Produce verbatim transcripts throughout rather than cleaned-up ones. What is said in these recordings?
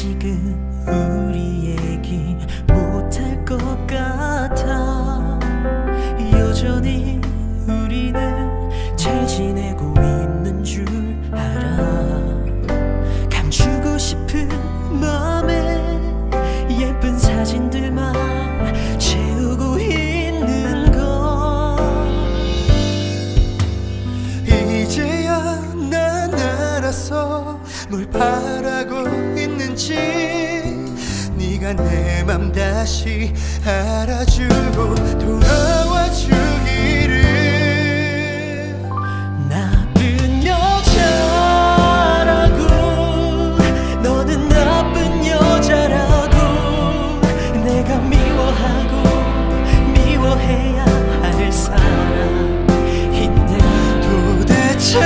아직은 우리 얘기 못할 것 같아. 여전히 우리는 잘 지내고 있는 줄 알아. 감추고 싶은 맘에 예쁜 사진들만 채우고 있는 거. 이제야 난 알았어 뭘 바라고 있는지. 네가 내 맘 다시 알아주고 돌아와 주기를. 나쁜 여자라고, 너는 나쁜 여자라고. 내가 미워하고 미워해야 할 사람인데 도대체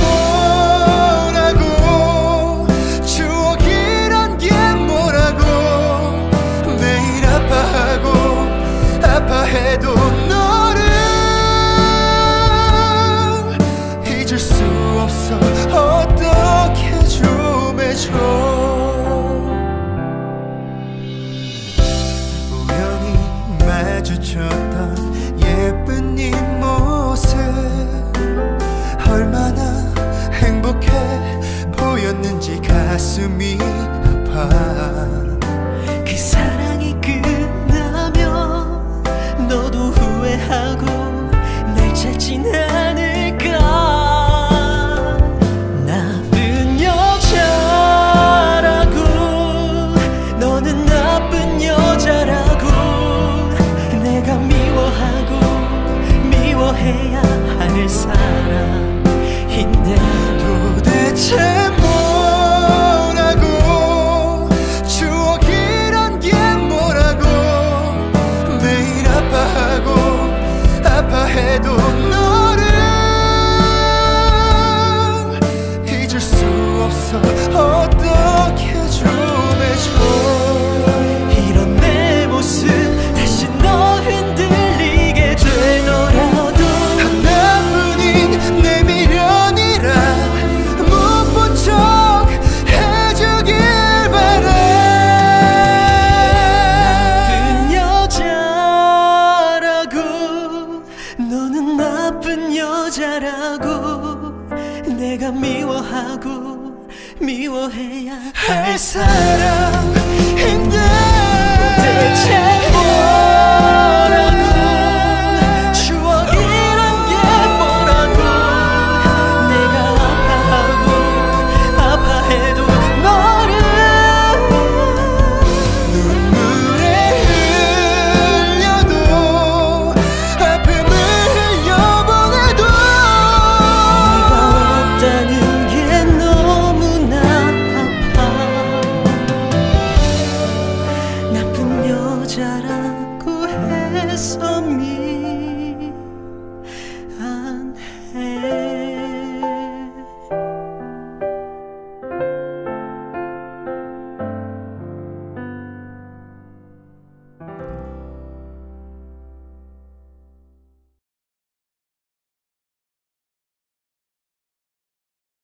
뭐라고, 추억이란 게 뭐라고. 매일 아파하고 아파해도 너를 잊을 수 없어. 어떻게 좀 해줘. 우연히 마주쳤던 예쁜 네 모습, 얼마나 행복해 보였는지 가슴이 아파. 그 사랑이 끝나면 너도 후회하고 날 찾진 않을까. 나쁜 여자라고, 너는 나쁜 여자라고. 내가 미워하고 미워해야 할 사람인데 도대체 뭐라고, 추억이란 게 뭐라고. 매일 아파하고 아파해도 너를 잊을 수 없어. 어떻게 좀 해줘. 이런 내 모습 다시 너 흔들리게 되더라도 하나뿐인 내 미련이라 못 본 척 해주길 바래. 나쁜 여자라고, 너는 나쁜 여자라고. 내가 미워하고 미워해야 할 할 사람인데 대체